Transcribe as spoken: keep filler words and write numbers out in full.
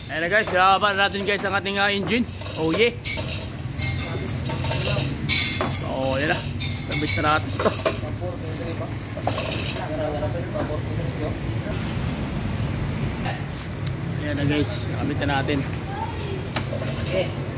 Ayan na guys, ginawa natin guys ang ating uh, engine. Oh yeah. Oh yan na. Sabit na natin ito. Ayan na guys, nakabit na natin.